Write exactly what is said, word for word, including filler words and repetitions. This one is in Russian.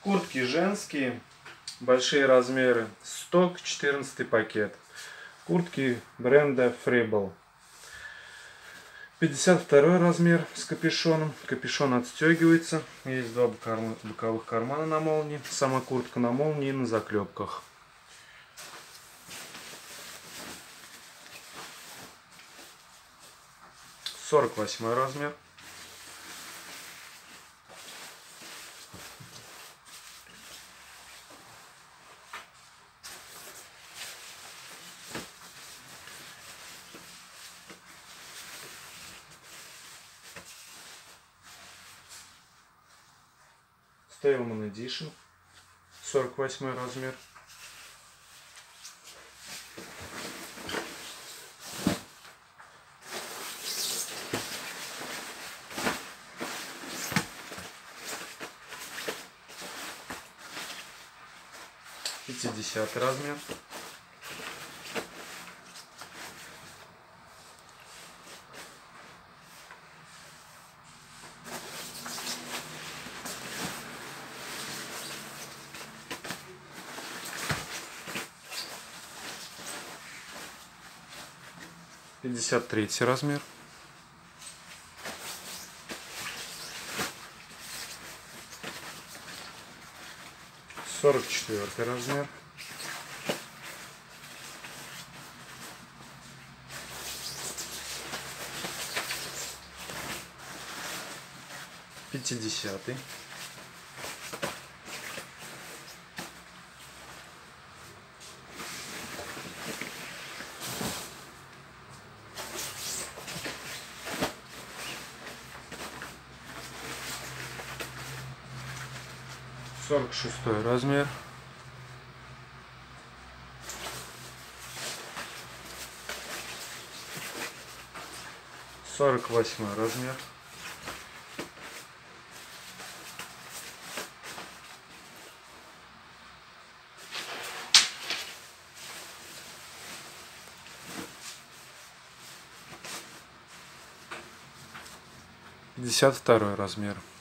Куртки женские, большие размеры, сток, четырнадцатый пакет. Куртки бренда Fribble. пятьдесят второй размер с капюшоном. Капюшон отстегивается. Есть два боковых кармана на молнии. Сама куртка на молнии и на заклепках. сорок восьмой размер. Staleman Edition, сорок восьмой размер. пятидесятый размер. пятьдесят третий размер. сорок четвёртый размер. пятидесятый. сорок шестой размер. сорок восьмой размер. пятьдесят второй размер.